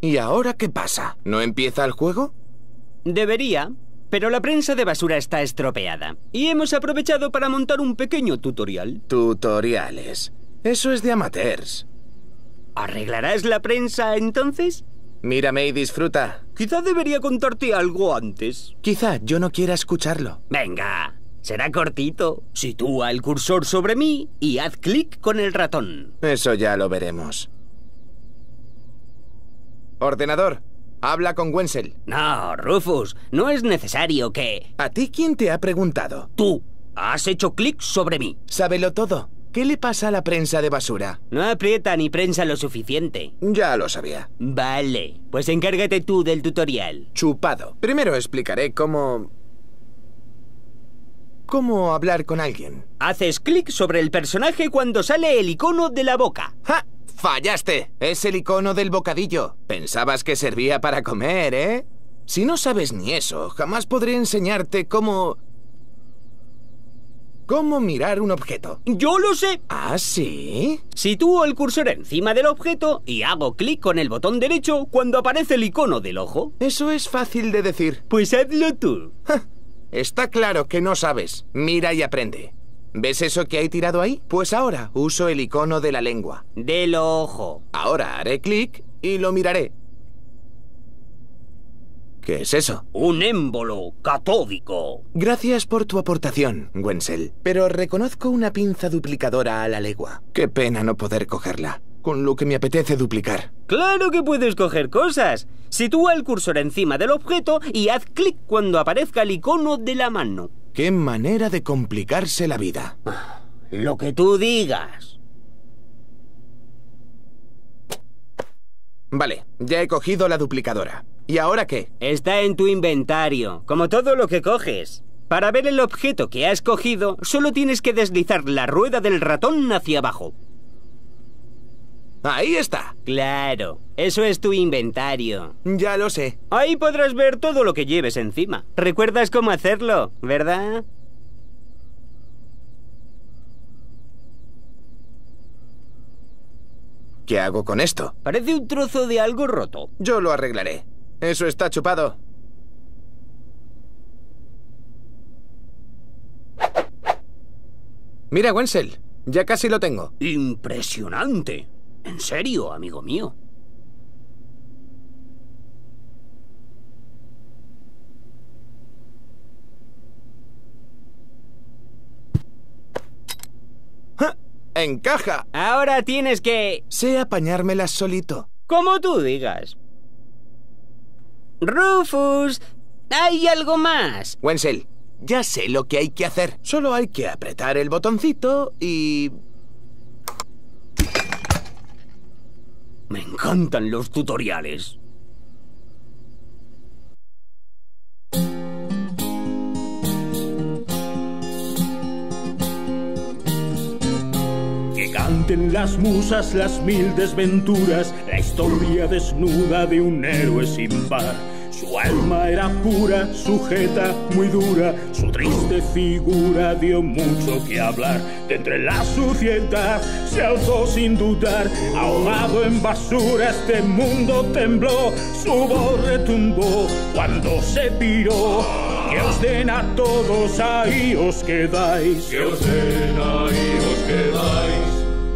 ¿Y ahora qué pasa? ¿No empieza el juego? Debería, pero la prensa de basura está estropeada. Y hemos aprovechado para montar un pequeño tutorial. Tutoriales. Eso es de amateurs. ¿Arreglarás la prensa entonces? Mírame y disfruta. Quizá debería contarte algo antes. Quizá yo no quiera escucharlo. Venga, será cortito. Sitúa el cursor sobre mí y haz clic con el ratón. Eso ya lo veremos. Ordenador, habla con Wenzel. No, Rufus, no es necesario que... ¿A ti quién te ha preguntado? Tú has hecho clic sobre mí. Sábelo todo. ¿Qué le pasa a la prensa de basura? No aprieta ni prensa lo suficiente. Ya lo sabía. Vale, pues encárgate tú del tutorial. Chupado. Primero explicaré cómo hablar con alguien. Haces clic sobre el personaje cuando sale el icono de la boca. ¡Ja! ¡Fallaste! Es el icono del bocadillo. Pensabas que servía para comer, ¿eh? Si no sabes ni eso, jamás podré enseñarte cómo mirar un objeto. ¡Yo lo sé! ¿Ah, sí? Sitúo el cursor encima del objeto y hago clic con el botón derecho cuando aparece el icono del ojo. Eso es fácil de decir. Pues hazlo tú. ¡Ja! Está claro que no sabes. Mira y aprende. ¿Ves eso que hay tirado ahí? Pues ahora uso el icono de la lengua. Del ojo. Ahora haré clic y lo miraré. ¿Qué es eso? Un émbolo catódico. Gracias por tu aportación, Wenzel. Pero reconozco una pinza duplicadora a la legua. Qué pena no poder cogerla, con lo que me apetece duplicar. ¡Claro que puedes coger cosas! Sitúa el cursor encima del objeto y haz clic cuando aparezca el icono de la mano. ¡Qué manera de complicarse la vida! Lo que tú digas. Vale, ya he cogido la duplicadora. ¿Y ahora qué? Está en tu inventario, como todo lo que coges. Para ver el objeto que has cogido, solo tienes que deslizar la rueda del ratón hacia abajo. ¡Ahí está! Claro, eso es tu inventario. Ya lo sé. Ahí podrás ver todo lo que lleves encima. ¿Recuerdas cómo hacerlo, verdad? ¿Qué hago con esto? Parece un trozo de algo roto. Yo lo arreglaré. Eso está chupado. Mira, Wenzel, ya casi lo tengo. ¡Impresionante! En serio, amigo mío. ¡Ja! ¡Encaja! Ahora tienes que... Sé apañármelas solito. Como tú digas. Rufus, hay algo más. Wenzel, ya sé lo que hay que hacer. Solo hay que apretar el botoncito y... Me encantan los tutoriales. Que canten las musas las mil desventuras, la historia desnuda de un héroe sin par. Su alma era pura, sujeta, muy dura, su triste figura dio mucho que hablar. De entre la suciedad se alzó sin dudar, ahogado en basura este mundo tembló, su voz retumbó cuando se piró. Que os den a todos, ahí os quedáis. Que os den, ahí os quedáis.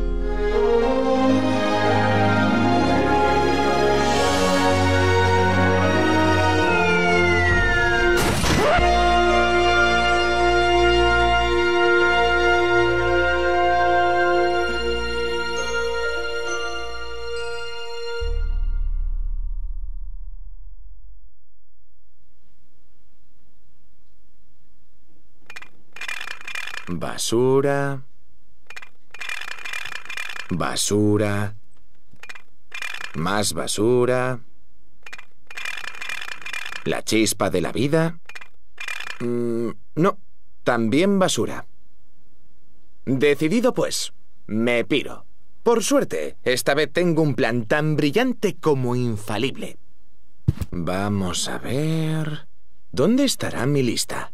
Basura. Basura. Más basura. La chispa de la vida. No, también basura. Decidido pues, me piro. Por suerte, esta vez tengo un plan tan brillante como infalible. Vamos a ver... ¿Dónde estará mi lista?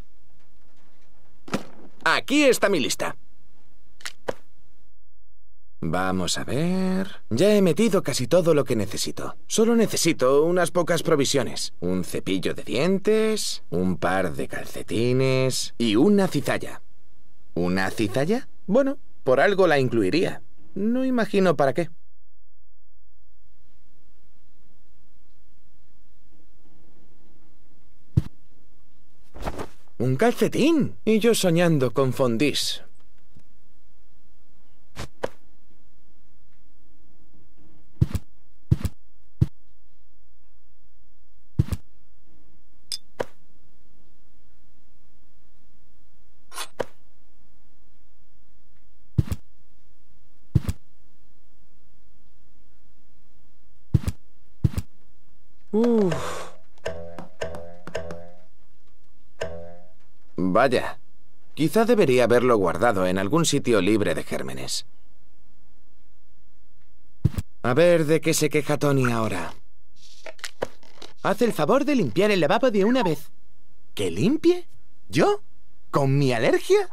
Aquí está mi lista. Vamos a ver... Ya he metido casi todo lo que necesito. Solo necesito unas pocas provisiones. Un cepillo de dientes, un par de calcetines y una cizalla. ¿Una cizalla? Bueno, por algo la incluiría. No imagino para qué. ¡Un calcetín! Y yo soñando con fondís. Vaya, quizá debería haberlo guardado en algún sitio libre de gérmenes. A ver de qué se queja Tony ahora. Haz el favor de limpiar el lavabo de una vez. ¿Que limpie? ¿Yo? ¿Con mi alergia?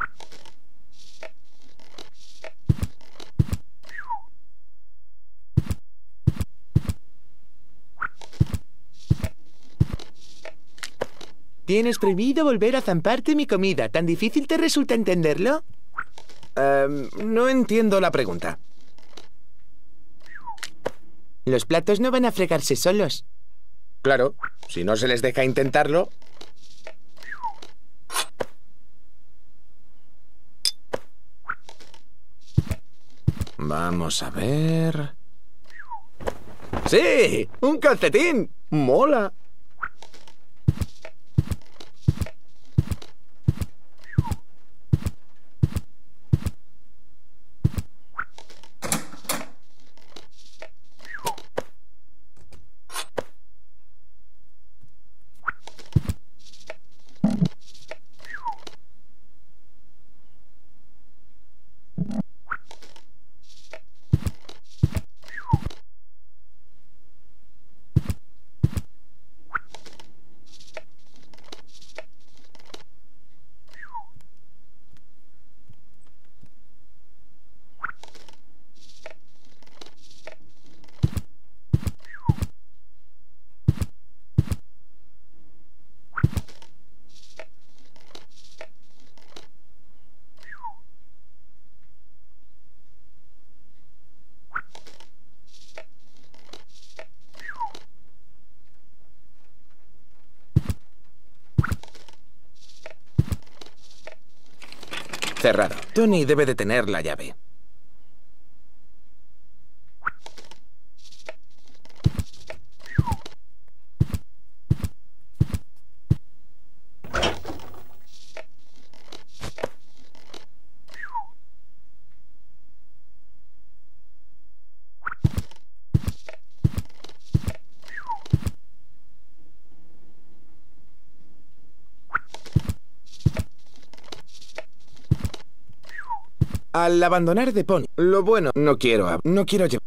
Tienes prohibido volver a zamparte mi comida. ¿Tan difícil te resulta entenderlo? No entiendo la pregunta. Los platos no van a fregarse solos. Claro, si no se les deja intentarlo. Vamos a ver... ¡Sí! ¡Un calcetín! ¡Mola! Cerrado. Tony debe de tener la llave. Al abandonar The Pony, lo bueno, no quiero llevar